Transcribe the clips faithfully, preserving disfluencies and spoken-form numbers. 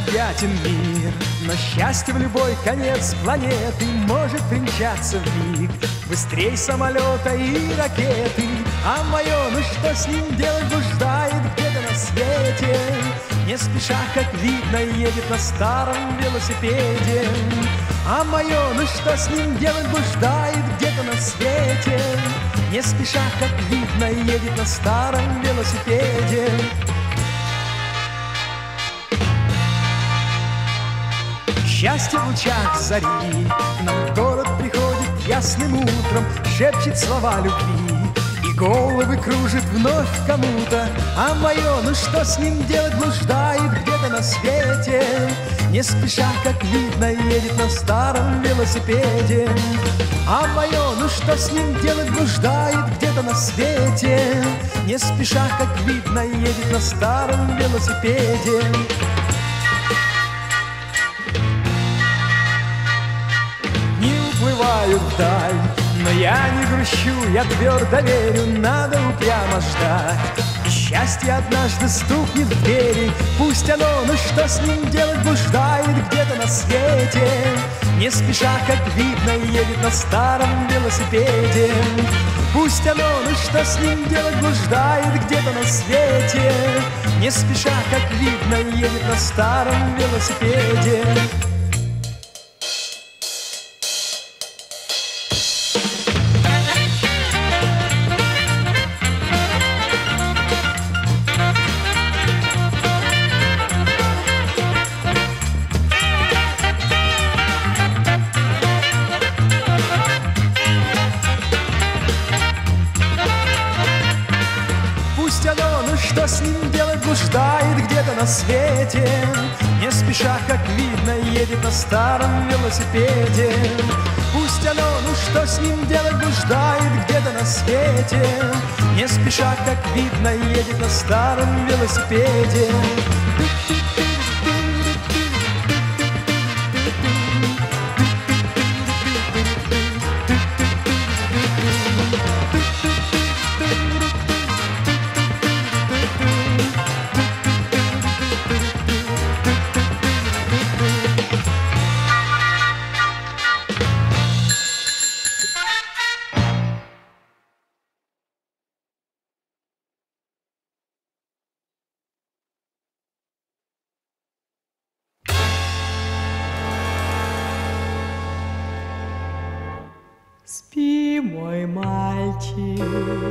необъятен мир, но счастье в любой конец планеты может примчаться вмиг, быстрей самолета и ракеты. А мое, ну что с ним делать, блуждает где-то на свете, не спеша, как видно, едет на старом велосипеде. А мое, ну что с ним делать, блуждает где-то на свете, не спеша, как видно, едет на старом велосипеде. Счастье в лучах зари нам в город приходит ясным утром, шепчет слова любви и головы кружит вновь кому-то. А мое, ну что с ним делать, блуждает где-то на свете, не спеша, как видно, едет на старом велосипеде. А мое, ну что с ним делать, блуждает где-то на свете, не спеша, как видно, едет на старом велосипеде. Уплываю вдаль, но я не грущу, я твердо верю, надо упрямо ждать. И счастье однажды стукнет в двери, пусть оно, ну что с ним делать, блуждает где-то на свете, не спеша, как видно, едет на старом велосипеде. Пусть оно, ну что с ним делать, блуждает где-то на свете, не спеша, как видно, едет на старом велосипеде. Что с ним делать, блуждает где-то на свете, не спеша, как видно, едет на старом велосипеде. Пусть оно, ну что с ним делать, блуждает где-то на свете, не спеша, как видно, едет на старом велосипеде. Спи, мой мальчик,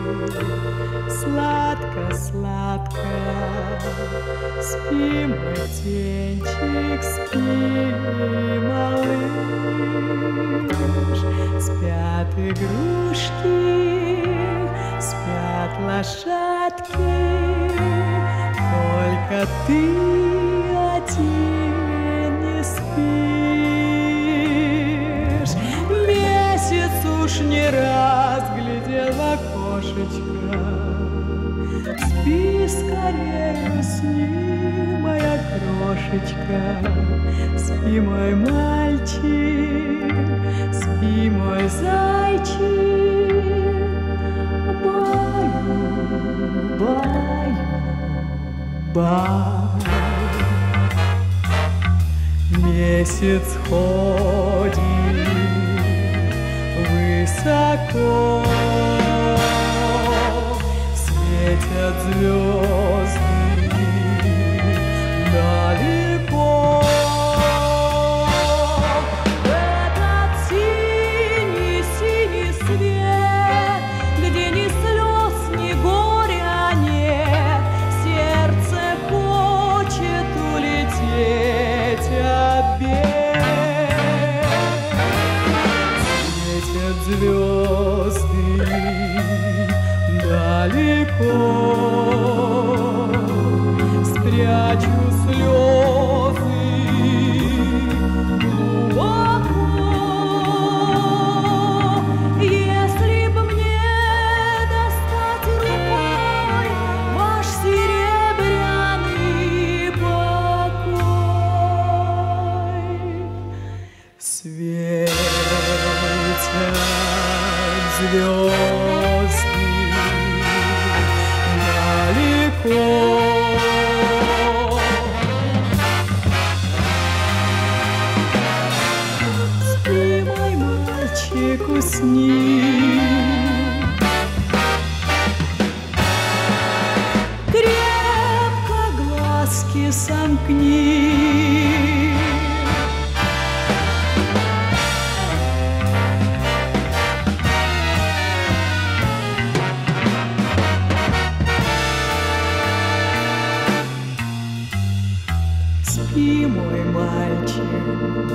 сладко-сладко. Спи, мой птенчик, спи, малыш. Спят игрушки, спят лошадки, только ты один не спишь. Месяц уж не раз глядел в окошечко. Спи скорее, усни, моя крошечка. Спи, мой мальчик, спи, мой зайчик. Баю, баю, баю. Месяц ходит высоко, светят звезды далеко. Этот синий-синий свет, где ни слез, ни горя нет, сердце хочет улететь от бед. Светят звезды далеко, спрячу слезы глубоко. Если б мне достать рукой ваш серебряный покой, светят звезды далеко. усни. Крепко глазки сомкни. Спи, мой мальчик,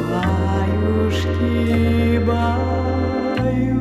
баюшки, баю.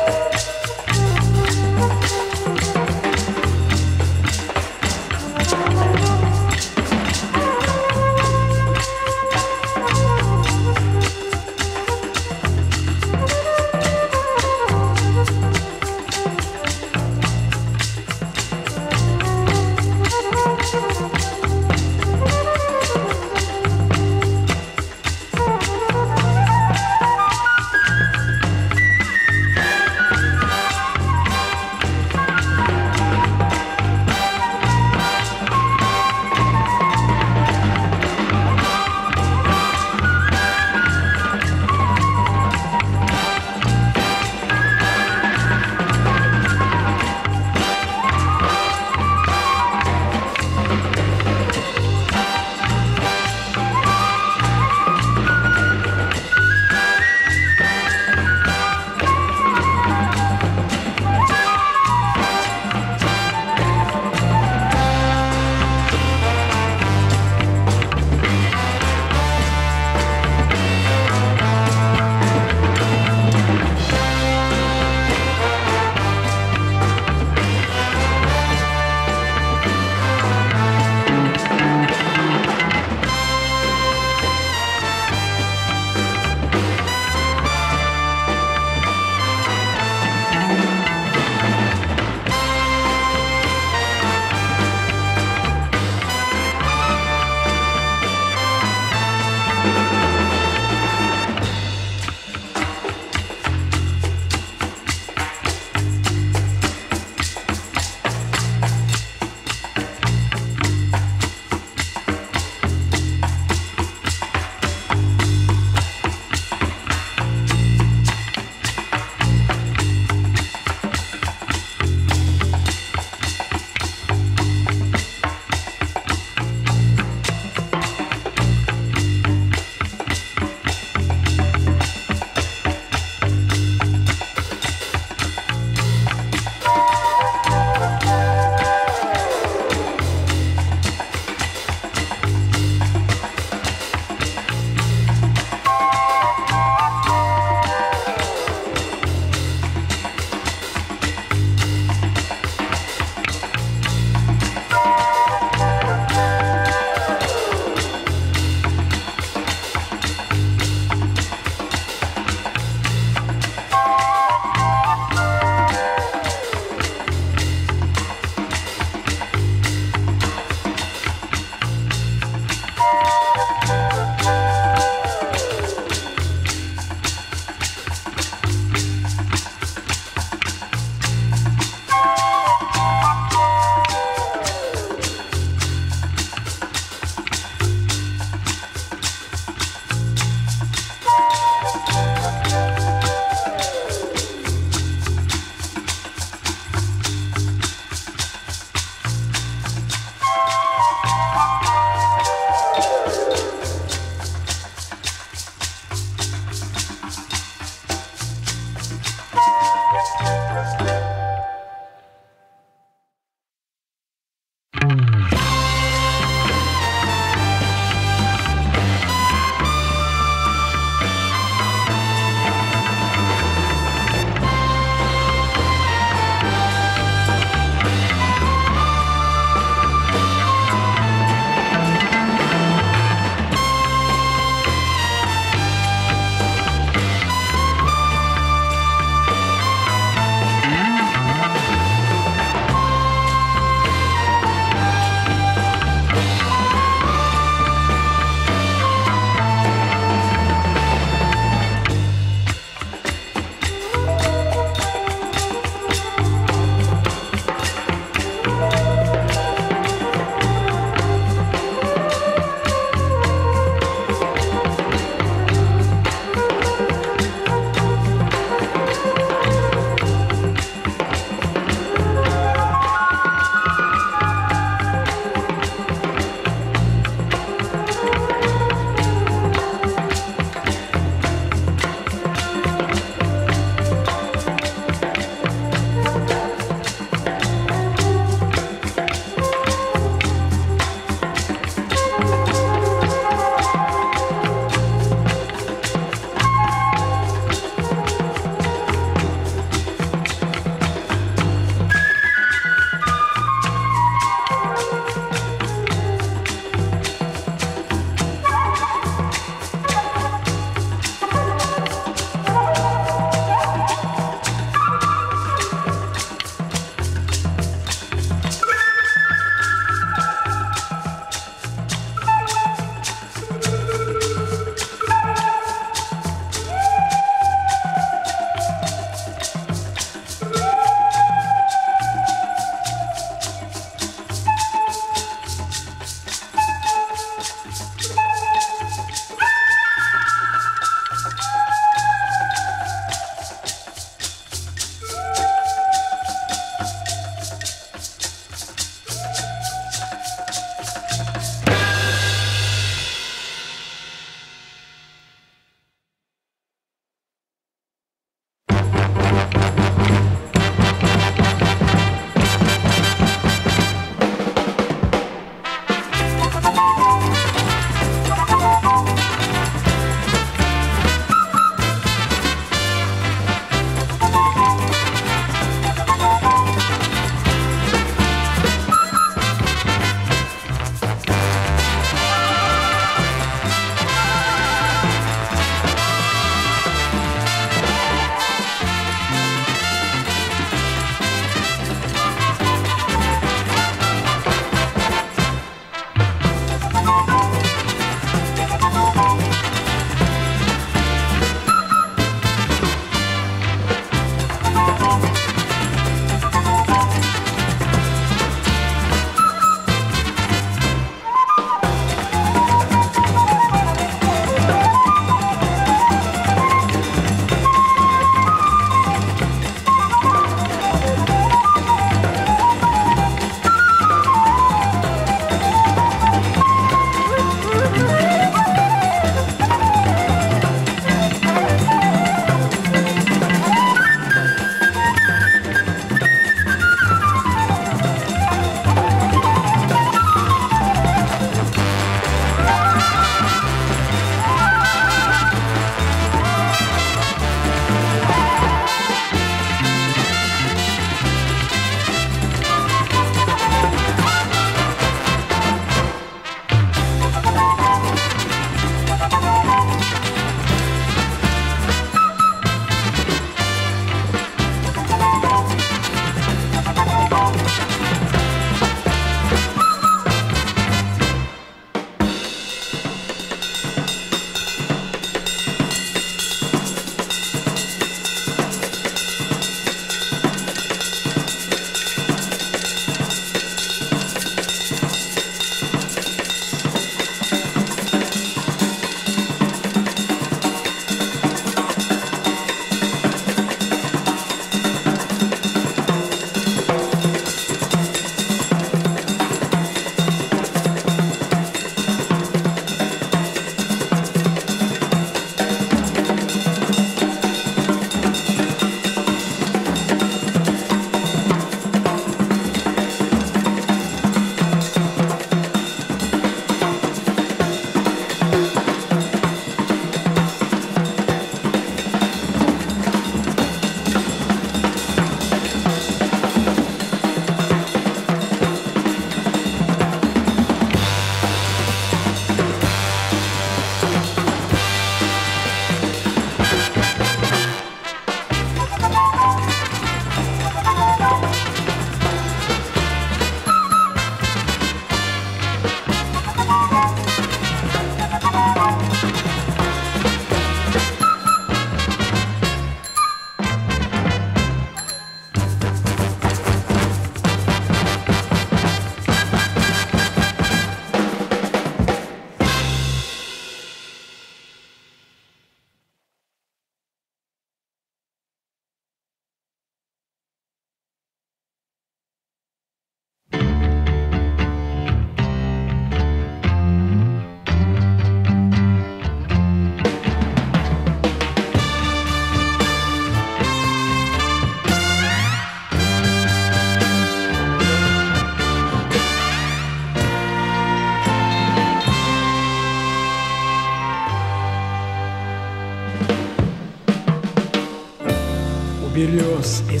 берез и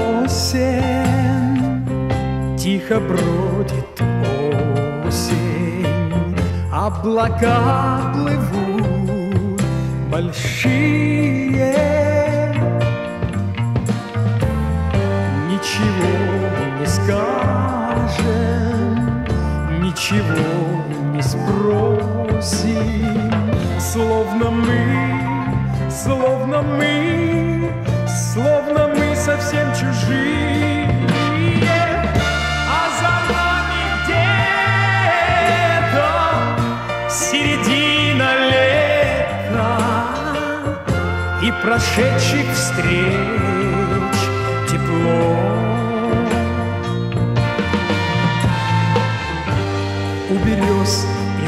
сосен тихо бродит осень, облака плывут большие, ничего не скажем, ничего не спросим, словно мы, словно мы, словно мы совсем чужие, а за нами где-то середина лета и прошедших встреч тепло. У берез и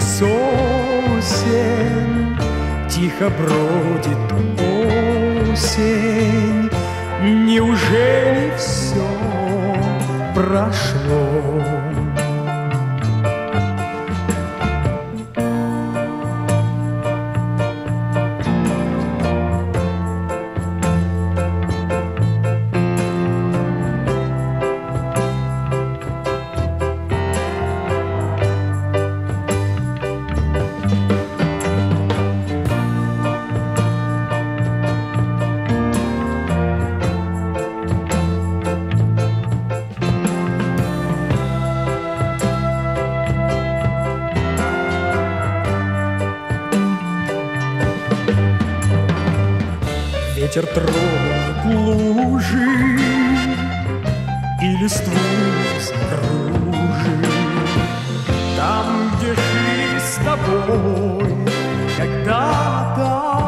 сосен тихо бродит осень. Неужели все прошло? Ветер тронет лужи и листву закружит. Там, где шли с тобой когда-то,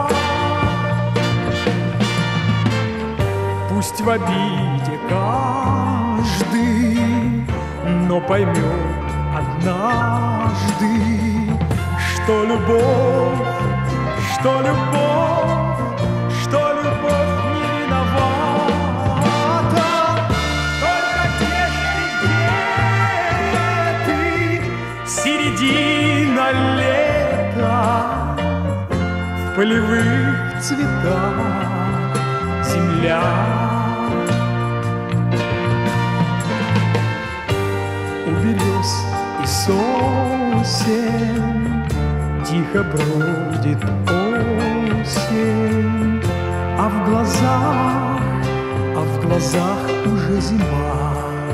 пусть в обиде каждый, но поймет однажды, что любовь, что любовь, что любовь не виновата. Только где ты, середина лета, в полевых цветах земля. У берез и сосен тихо бродит осень, а в глазах, а в глазах уже зима.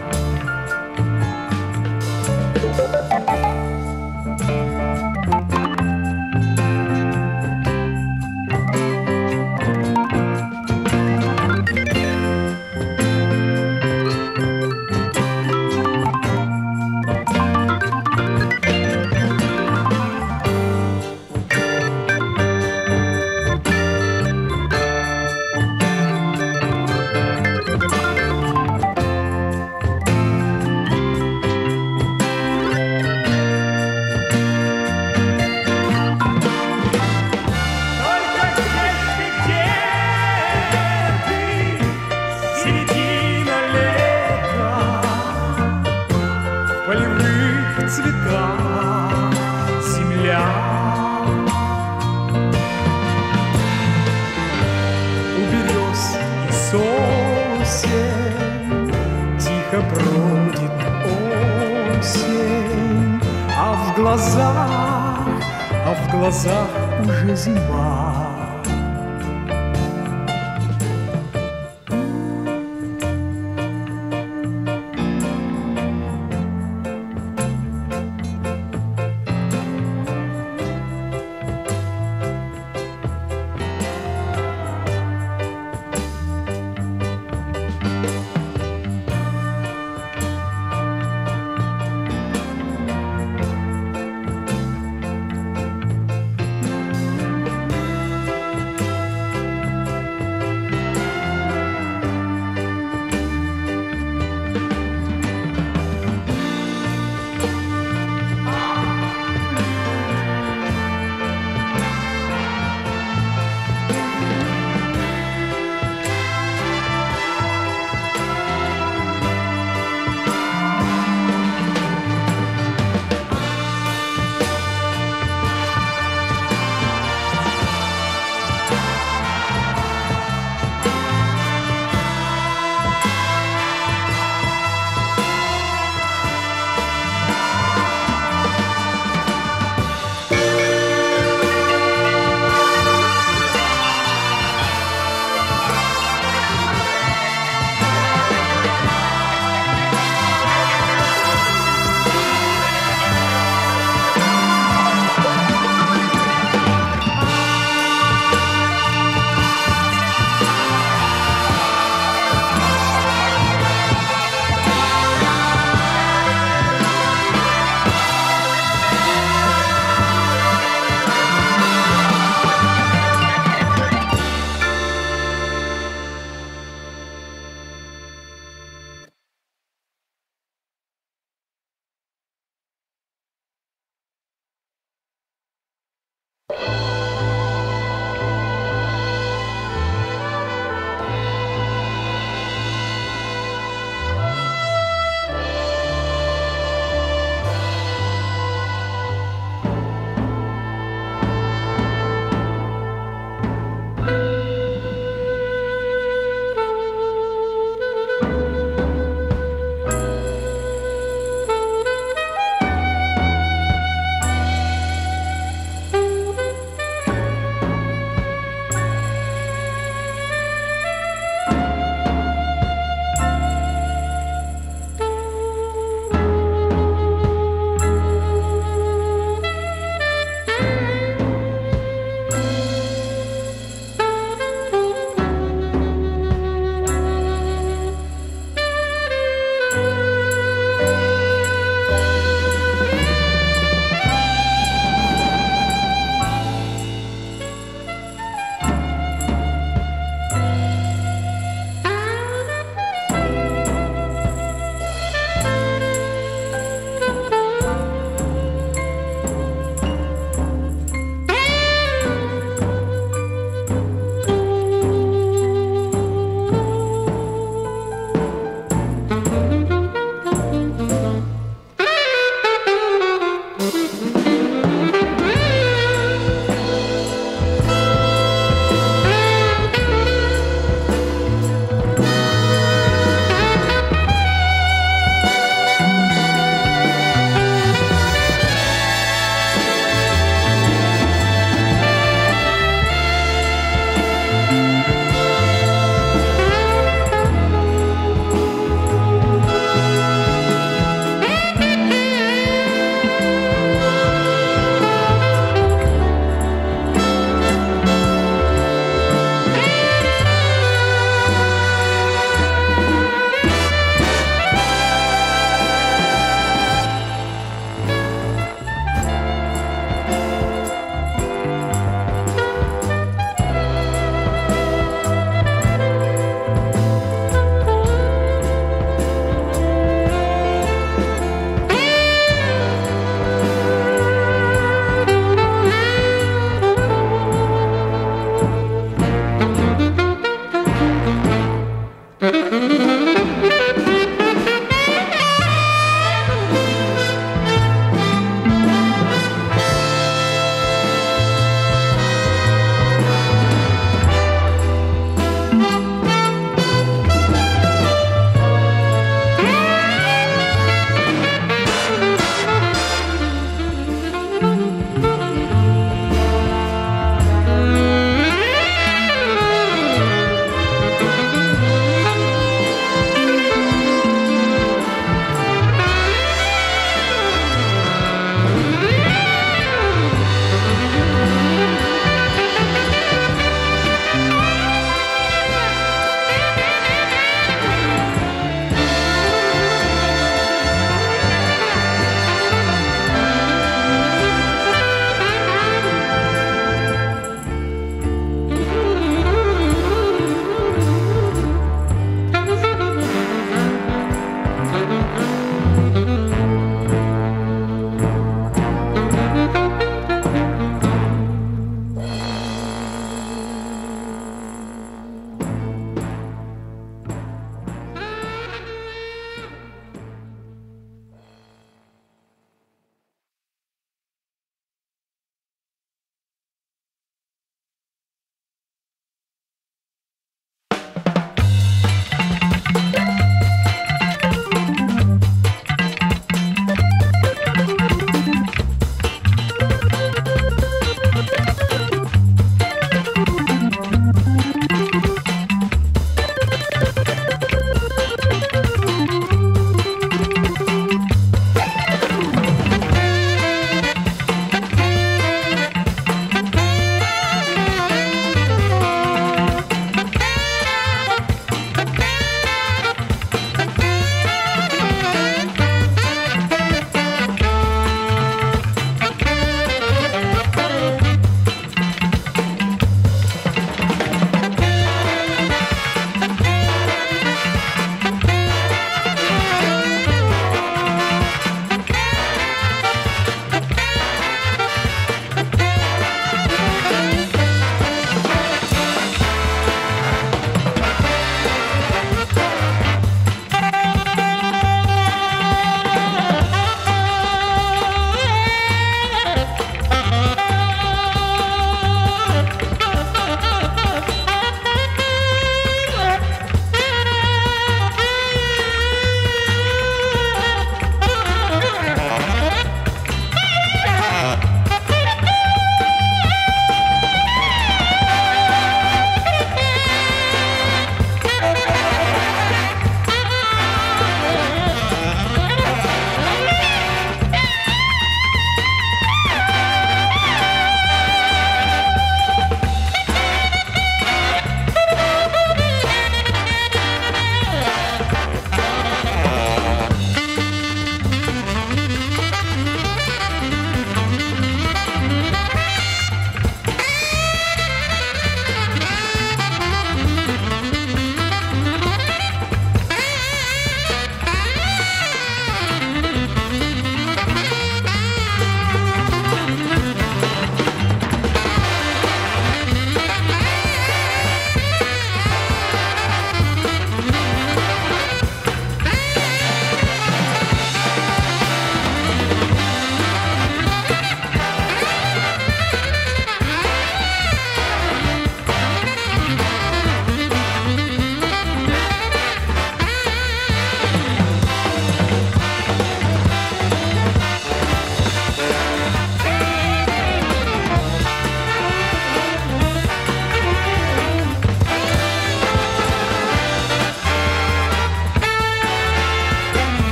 Цвета земля. У берез и сосен тихо бродит осень, а в глазах, а в глазах уже зима.